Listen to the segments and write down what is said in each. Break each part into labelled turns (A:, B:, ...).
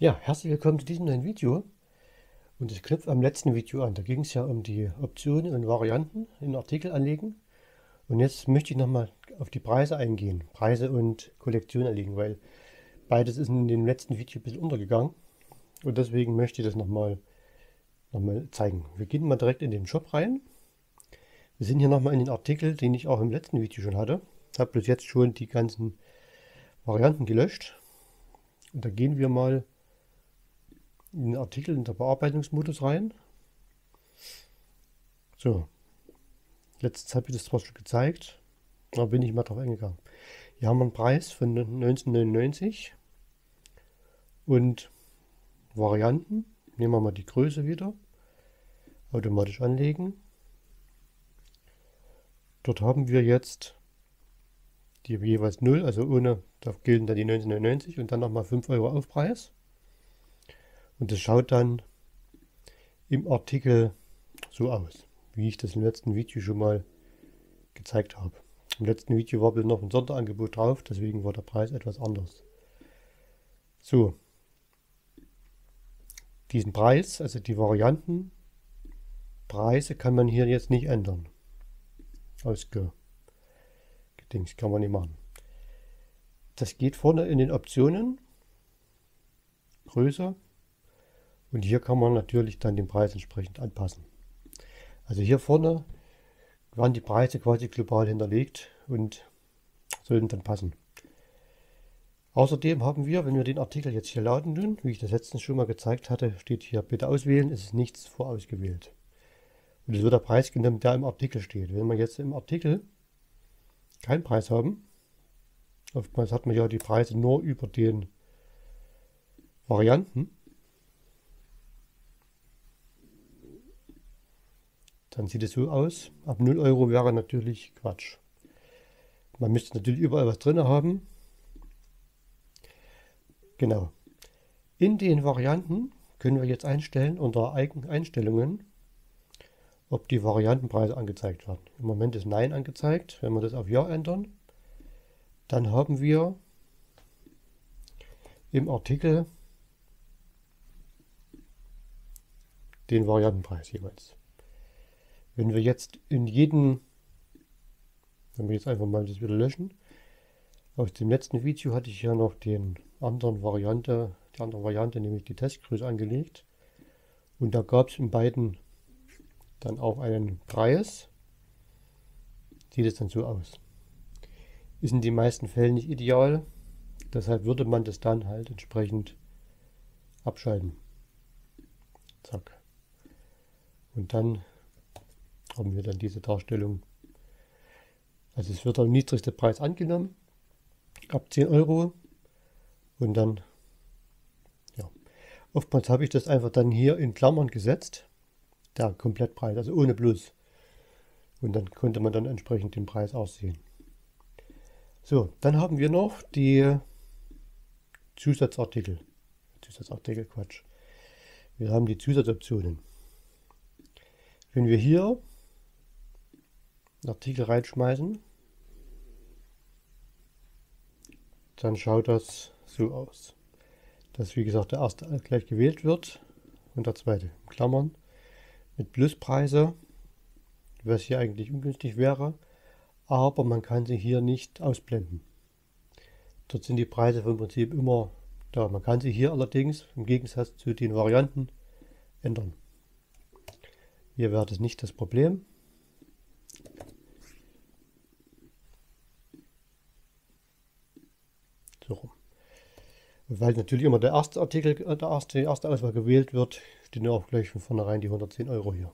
A: Ja, herzlich willkommen zu diesem neuen Video und es knüpft am letzten Video an. Da ging es ja um die Optionen und Varianten in Artikel anlegen und jetzt möchte ich nochmal auf die Preise eingehen. Preise und Kollektion anlegen, weil beides ist in dem letzten Video ein bisschen untergegangen und deswegen möchte ich das nochmal zeigen. Wir gehen mal direkt in den Shop rein. Wir sind hier nochmal in den Artikel, den ich auch im letzten Video schon hatte. Ich habe bloß jetzt schon die ganzen Varianten gelöscht und da gehen wir mal in den Artikel in der Bearbeitungsmodus rein. So, letztens habe ich das zwar schon gezeigt, da bin ich mal drauf eingegangen. Hier haben wir einen Preis von 19,99 und Varianten. Nehmen wir mal die Größe wieder. Automatisch anlegen. Dort haben wir jetzt die jeweils 0, also ohne, da gelten dann die 19,99 und dann nochmal 5 Euro Aufpreis. Und das schaut dann im Artikel so aus, wie ich das im letzten Video schon mal gezeigt habe. Im letzten Video war noch ein Sonderangebot drauf, deswegen war der Preis etwas anders. So, diesen Preis, also die Variantenpreise, kann man hier jetzt nicht ändern. Ausgedingst kann man nicht machen. Das geht vorne in den Optionen, Größe, und hier kann man natürlich dann den Preis entsprechend anpassen. Also hier vorne waren die Preise quasi global hinterlegt und sollten dann passen. Außerdem haben wir, wenn wir den Artikel jetzt hier laden tun, wie ich das letztens schon mal gezeigt hatte, steht hier bitte auswählen, es ist nichts vorausgewählt. Und es wird der Preis genommen, der im Artikel steht. Wenn wir jetzt im Artikel keinen Preis haben, oftmals hat man ja die Preise nur über den Varianten, dann sieht es so aus. Ab 0 Euro wäre natürlich Quatsch. Man müsste natürlich überall was drin haben. Genau. In den Varianten können wir jetzt einstellen unter Einstellungen, ob die Variantenpreise angezeigt werden. Im Moment ist Nein angezeigt. Wenn wir das auf Ja ändern, dann haben wir im Artikel den Variantenpreis jeweils. Wenn wir jetzt in jedem, wenn wir jetzt einfach mal das wieder löschen, aus dem letzten Video hatte ich ja noch die andere Variante, nämlich die Testgröße angelegt. Und da gab es in beiden dann auch einen Preis. Sieht es dann so aus. Ist in den meisten Fällen nicht ideal, deshalb würde man das dann halt entsprechend abschalten. Zack. Und dann haben wir dann diese Darstellung. Also es wird der niedrigste Preis angenommen, ab 10 Euro. Und dann, ja, oftmals habe ich das einfach dann hier in Klammern gesetzt, der Komplettpreis, also ohne Plus. Und dann konnte man dann entsprechend den Preis aussehen. So, dann haben wir noch die Zusatzartikel. Quatsch. Wir haben die Zusatzoptionen. Wenn wir hier Artikel reinschmeißen, dann schaut das so aus. Dass wie gesagt der erste gleich gewählt wird und der zweite in Klammern mit Pluspreise, was hier eigentlich ungünstig wäre, aber man kann sie hier nicht ausblenden. Dort sind die Preise vom Prinzip immer da. Man kann sie hier allerdings im Gegensatz zu den Varianten ändern. Hier wäre das nicht das Problem. So rum. Und weil natürlich immer der erste Artikel, die erste Auswahl gewählt wird, stehen ja auch gleich von vornherein die 110 Euro hier.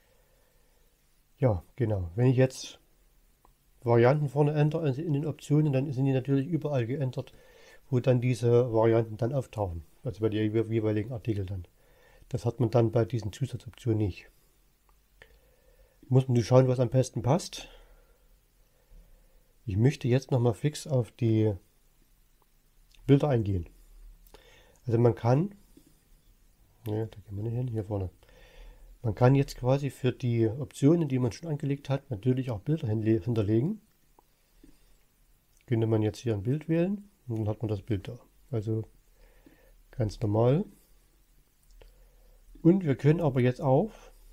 A: Ja, genau. Wenn ich jetzt Varianten vorne ändere also in den Optionen, dann sind die natürlich überall geändert, wo dann diese Varianten dann auftauchen. Also bei den jeweiligen Artikeln dann. Das hat man dann bei diesen Zusatzoptionen nicht. Muss man schauen, was am besten passt. Ich möchte jetzt nochmal fix auf die Bilder eingehen. Also man kann, ja, da gehen wir nicht hin, hier vorne. Man kann jetzt quasi für die Optionen, die man schon angelegt hat, natürlich auch Bilder hinterlegen. Könnte man jetzt hier ein Bild wählen und dann hat man das Bild da. Also Ganz normal. Und wir können aber jetzt auch,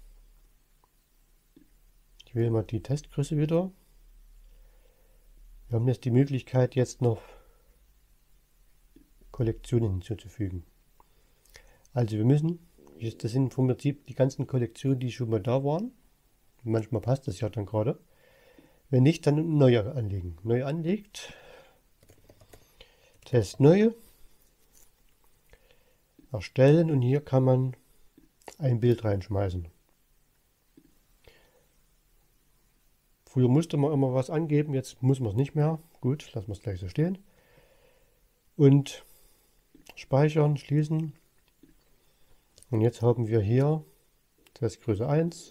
A: ich wähle mal die Testgröße wieder. Wir haben jetzt die Möglichkeit, jetzt noch Kollektionen hinzuzufügen. Also wir müssen, das sind vom Prinzip die ganzen Kollektionen, die schon mal da waren. Manchmal passt das ja dann gerade. Wenn nicht, dann neue anlegen. Neu anlegt, Test neu, erstellen und hier kann man ein Bild reinschmeißen. Früher musste man immer was angeben, jetzt muss man es nicht mehr. Gut, lassen wir es gleich so stehen. Und speichern, schließen. Und jetzt haben wir hier Testgröße 1,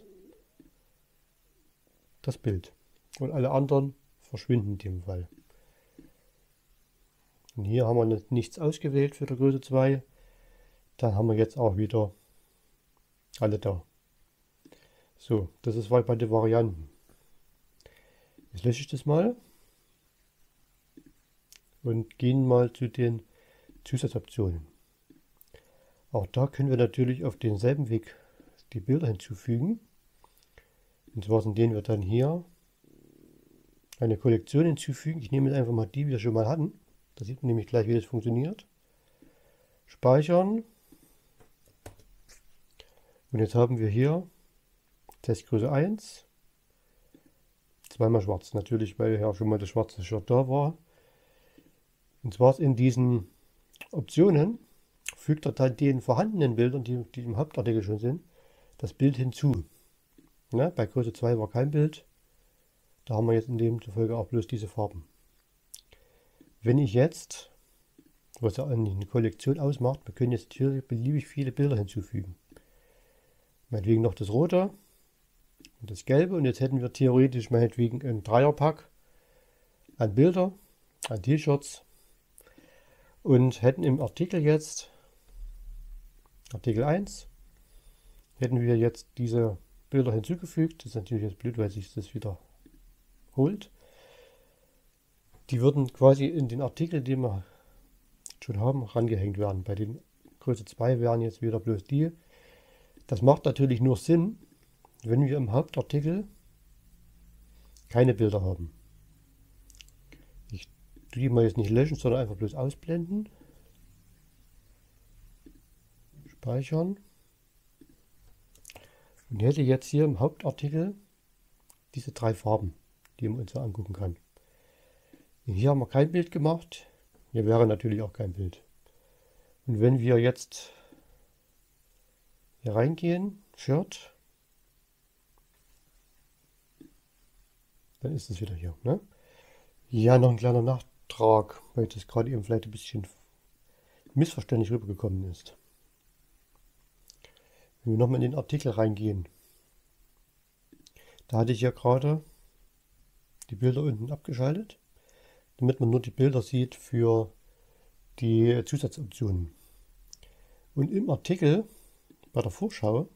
A: das Bild. Und alle anderen verschwinden in dem Fall. Und hier haben wir nichts ausgewählt für die Größe 2. Dann haben wir jetzt auch wieder alle da. So, das ist bei den Varianten. Jetzt lösche ich das mal und gehen mal zu den Zusatzoptionen. Auch da können wir natürlich auf denselben Weg die Bilder hinzufügen. Und zwar indem wir dann hier eine Kollektion hinzufügen. Ich nehme jetzt einfach mal die, die wir schon mal hatten. Da sieht man nämlich gleich, wie das funktioniert. Speichern. Und jetzt haben wir hier Testgröße 1. Zweimal schwarz. Natürlich, weil ja schon mal das schwarze Shirt da war. Und zwar in diesen Optionen fügt er dann den vorhandenen Bildern, die im Hauptartikel schon sind, das Bild hinzu. Ja, bei Größe 2 war kein Bild. Da haben wir jetzt in dem Folge auch bloß diese Farben. Wenn ich jetzt, was ja eine Kollektion ausmacht, wir können jetzt hier beliebig viele Bilder hinzufügen. Meinetwegen noch das Rote und das Gelbe. Und jetzt hätten wir theoretisch meinetwegen ein Dreierpack an Bilder, an T-Shirts. Und hätten im Artikel jetzt, Artikel 1, hätten wir jetzt diese Bilder hinzugefügt. Das ist natürlich jetzt blöd, weil sich das wiederholt. Die würden quasi in den Artikel, den wir schon haben, rangehängt werden. Bei den Größe 2 wären jetzt wieder bloß die. Das macht natürlich nur Sinn, wenn wir im Hauptartikel keine Bilder haben. Ich tue die mal jetzt nicht löschen, sondern einfach bloß ausblenden. Speichern. Und hätte jetzt hier im Hauptartikel diese 3 Farben, die man uns so angucken kann. Und hier haben wir kein Bild gemacht. Hier wäre natürlich auch kein Bild. Und wenn wir jetzt hier reingehen, Shirt, dann ist es wieder hier. Ne? Ja, noch ein kleiner Nachtrag, weil das gerade eben vielleicht ein bisschen missverständlich rübergekommen ist. Wenn wir nochmal in den Artikel reingehen, da hatte ich ja gerade die Bilder unten abgeschaltet, damit man nur die Bilder sieht für die Zusatzoptionen. Und im Artikel, bei der Vorschau,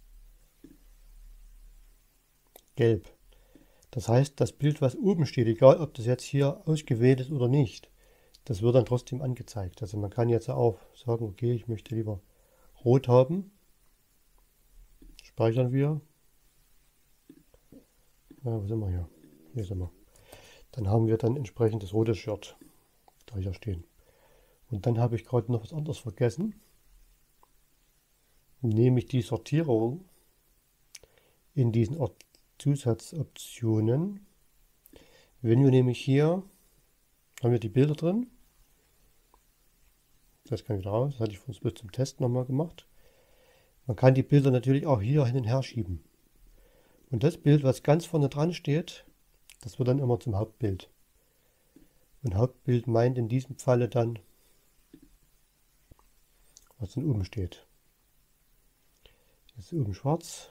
A: gelb. Das heißt, das Bild, was oben steht, egal ob das jetzt hier ausgewählt ist oder nicht, das wird dann trotzdem angezeigt. Also man kann jetzt auch sagen, okay, ich möchte lieber rot haben. Speichern wir. Ja, wo sind wir hier? Hier sind wir. Dann haben wir dann entsprechend das rote Shirt da hier stehen. Und dann habe ich gerade noch was anderes vergessen. Nämlich die Sortierung in diesen Zusatzoptionen. Wenn wir nämlich hier, haben wir die Bilder drin. Das kann wieder raus. Das hatte ich für uns bis zum Test nochmal gemacht. Man kann die Bilder natürlich auch hier hin und her schieben. Und das Bild, was ganz vorne dran steht, das wird dann immer zum Hauptbild. Und Hauptbild meint in diesem Falle dann, was dann oben steht. Jetzt ist oben schwarz.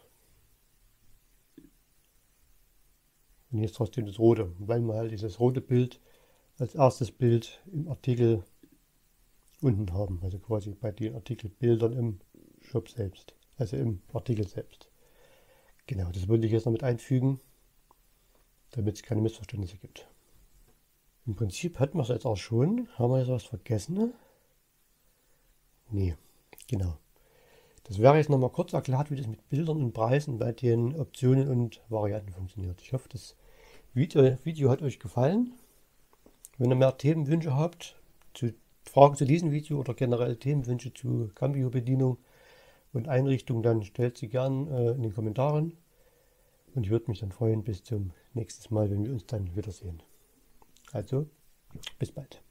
A: Und hier ist trotzdem das rote, weil wir halt dieses rote Bild als erstes Bild im Artikel unten haben. Also quasi bei den Artikelbildern im Shop selbst. Also im Artikel selbst. Genau, das wollte ich jetzt noch mit einfügen, damit es keine Missverständnisse gibt. Im Prinzip hatten wir es jetzt auch schon. Haben wir jetzt was vergessen? Nee, genau. Das wäre jetzt nochmal kurz erklärt, wie das mit Bildern und Preisen bei den Optionen und Varianten funktioniert. Ich hoffe, das Video hat euch gefallen. Wenn ihr mehr Themenwünsche habt, Fragen zu diesem Video oder generell Themenwünsche zu Cambio-Bedienung und Einrichtung, dann stellt sie gern in den Kommentaren. Und ich würde mich dann freuen, bis zum nächsten Mal, wenn wir uns dann wiedersehen. Also, bis bald.